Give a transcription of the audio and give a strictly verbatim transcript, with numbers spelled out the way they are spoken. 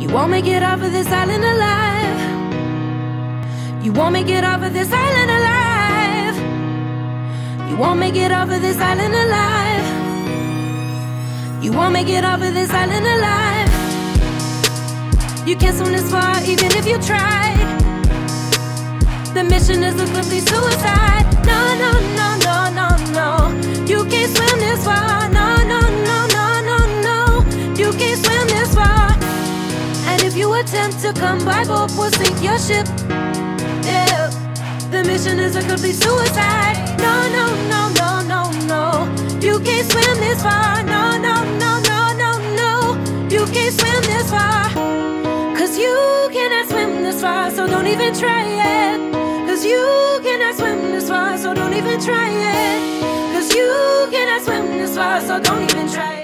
You won't make it off of this island alive. You won't make it off of this island alive. You won't make it off of this island alive. You won't make it off of this island alive. You can't swim this far even if you tried. The mission is a complete suicide. No, no, no, no, no, no. You can't swim this far. No, no, no, no, no, no. You can't swim this far. And if you attempt to come by boat, we'll sink your ship. Yeah. The mission is a complete suicide. No, no, no, no, no, no. You can't swim this far. No, no, no, no, no, no. You can't swim this far. Cause you cannot swim this far, so don't even try it. Cause you cannot swim this far, so don't even try it. Cause you cannot swim this far, so don't even try it.